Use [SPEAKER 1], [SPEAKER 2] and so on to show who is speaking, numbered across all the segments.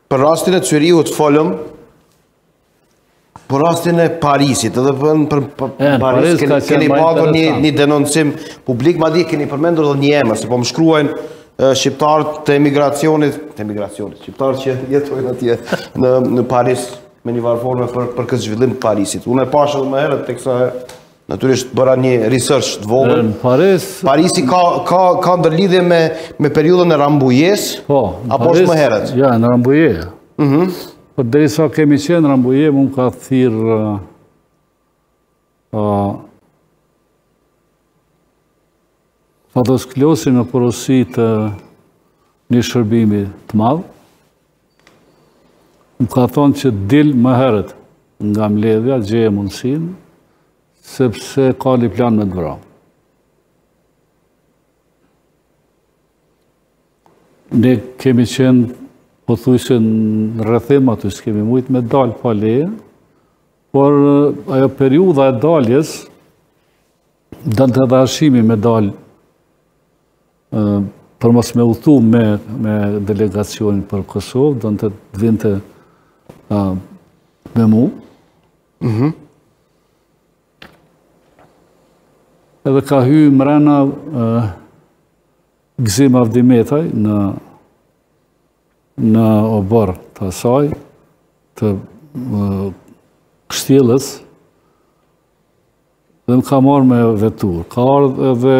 [SPEAKER 1] Për rastin e Cyriut folëm, për rastin e Parisit, edhe për Paris keni padur një denoncim publik, ma di keni përmendur dhe një emër, se po më shkruajnë shqiptarët të emigracionit, shqiptarët që jetojnë atje në Paris me një varforme për këtë zhvillim të Parisit. Unë e pashë edhe më herët, teksa natyrisht bëra një research të vogël. Parisi ka ndërlidhje me periudhën e Rambouillet's, apo është më herët?
[SPEAKER 2] Ja, në Rambouillet. Por derisa kemi qenë Rambouillet, më ka thirrë Fatos Klosi në porosi të një shërbimi të madh. Më ka thonë që dil më herët nga mbledhja, gjeje mundësinë, sepse ka një plan me të vra. Ne kemi qenë, po thujse në rrethim aty, s'kemi mujtë me dalë pa leje, por ajo periudha e daljes, dënë të edhe arshimi me dalë, për mos me udhëtu me delegacionin për Kosovë, dënë të vinte me mu. Edhe ka hy mrena Gzim Avdimetaj në obor të asaj, të Kështjellës, dhe më ka marrë me vetur. Ka ardhë edhe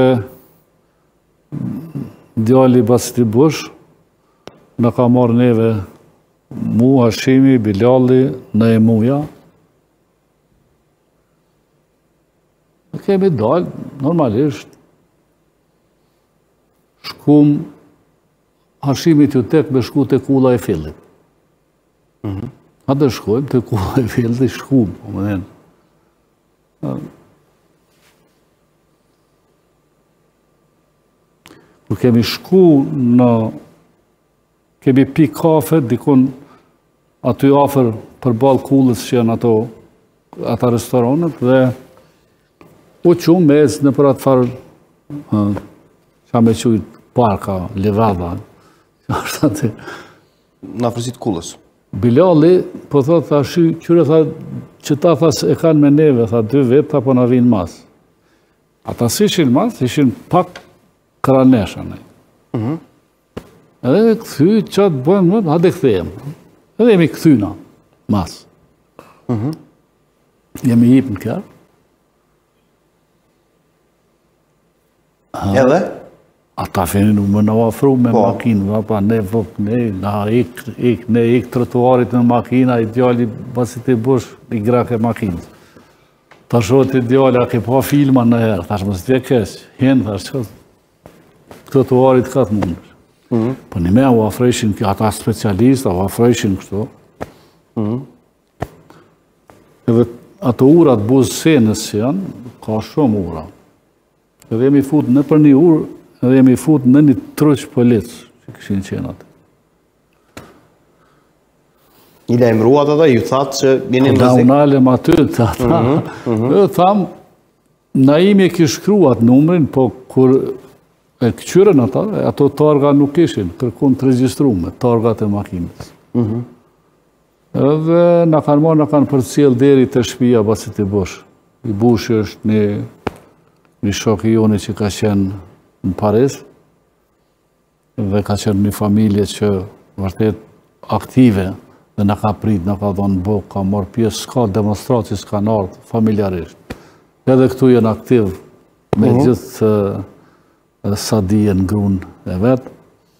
[SPEAKER 2] djali Basiti Bush, në ka marrë neve mu, Hashimi, Bilalli, në e muja. Kemi dalë, normalisht, shkum, Hashimit ju tek me shku të kulla e fillit. Atë shkojmë të kulla e fillit, shkum, po më dhenë. Kur kemi shku kemi pi kafe, dikun aty afer për balë kullës që janë ata restoranët, dhe u qumë me ezë në për atë farë, që me qujtë parka, levada.
[SPEAKER 1] Në afërsit kullës.
[SPEAKER 2] Bilalli, po thotë, tha shi, qyre tha, që ta thas e kanë me neve, tha 2 vjet, ta po në vinë mas. Ata si ishin mas, ishin pak kranesha, ne. Edhe këthy, qatë bëjmë, hade këthejmë. Edhe jemi këthyna, mas. Jemi hip në kjarë.
[SPEAKER 1] Edhe?
[SPEAKER 2] Ata finin më në afru me makinë, ne ik trotuarit në makina, i djali Basiti Bush, i grake makinës. Ta shot i djali, a ke pa filma në herë, thash mos t'je kesh, hinë, thash që trotuarit ka të mundësh. Po një me u afreshin, ata specialista, u afreshin kështu. Edhe ato urat buzësenës që janë, ka shumë ura. Edhe jemi fut në për një urë, edhe jemi fut në një truq policë që këshin qenë atë.
[SPEAKER 1] I lajmëruat ata, ju thatë që jeni në
[SPEAKER 2] Da unë alem aty, edhe thamë, na imi e kishkruat numrin, po kur e këqyren ata, ato targa nuk ishin, kërkun të registrume, targat e makinës. Edhe në kanë marrë, në kanë përcjell deri të shtëpia Basiti Bush. I Bushi është një shok i joni që ka qenë në Paris, dhe ka qenë një familje që vërtet aktive, dhe në ka prit, në ka dhonë buk, ka marrë pjesë, s'ka demonstraci, s'ka në ardhë, familjarisht. Edhe këtu jenë aktiv, me gjithë sadijen grunë e vetë.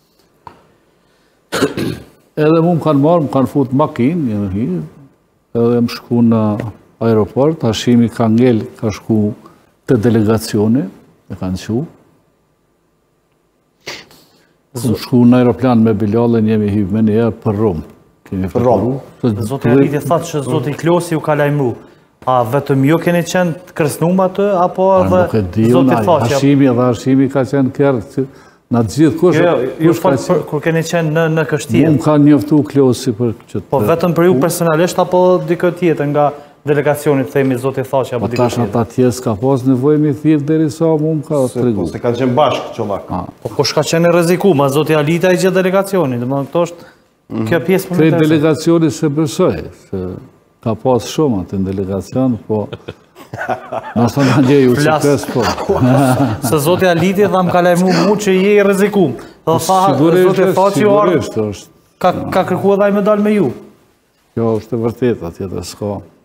[SPEAKER 2] Edhe mu më kanë marrë, më kanë fut makinë, edhe më shku në aeroport, Hashimi ka ngell, ka shku të delegacioni, e kanë qu. Më shku në aeroplan me Bilallin, jemi hivë me njerë për Rom.
[SPEAKER 1] Për Rom.
[SPEAKER 3] Zotë Eriti thatë që Zotë Klosi ju ka lajmru. A vetëm ju keni qenë të kërcënuar atë, apo edhe Zoti Thaçi?
[SPEAKER 2] Hashimi ka qenë kërë, në të gjithë kush ka qenë.
[SPEAKER 3] Kur keni qenë në Kështjellë.
[SPEAKER 2] Unë ka njoftu Klosi për që të...
[SPEAKER 3] Po vetëm për ju personalisht, apo dikë tjetër nga delegacionit, themi Zoti Thaçi, apo dikë tjetër?
[SPEAKER 2] Po tash ata tjesë ka pas nevojë me thirrë derisa mu më ka të regu.
[SPEAKER 1] Se kanë qenë bashkë, qovak.
[SPEAKER 3] Po shka qenë rreziku, ma Zoti Alita i gjithë delegacionit, dhe më këto është Kjo pjesë
[SPEAKER 2] Krejt delegacioni se besoj, se ka pas shumë atë në delegacion, po nështë në ndjeju që pes, po.
[SPEAKER 3] Se Zotja Lidje dhe më ka lajmu mu që je i rezikum. Sigurisht, ka kërku edhe i me dalë me ju.
[SPEAKER 2] Kjo është e vërtet, atje dhe s'ka.